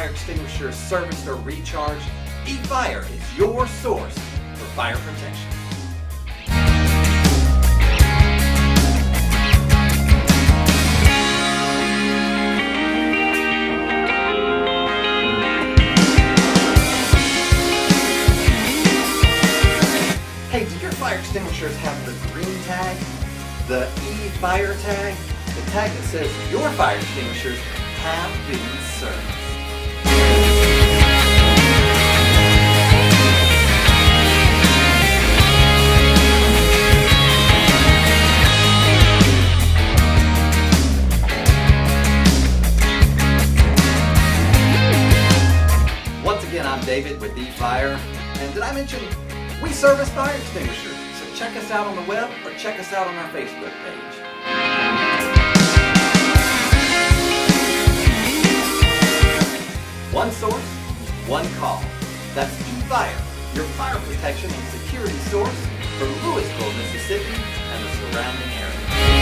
fire extinguisher serviced or recharged, E-Fire is your source for fire protection. Hey, do your fire extinguishers have the green tag? The E-Fire tag? The tag that says your fire extinguishers have been serviced. Once again, I'm David with E-Fire, and did I mention we service fire extinguishers? So check us out on the web or check us out on our Facebook page. One source, one call. That's E-Fire, your fire protection and security source for Louisville, Mississippi and the surrounding area.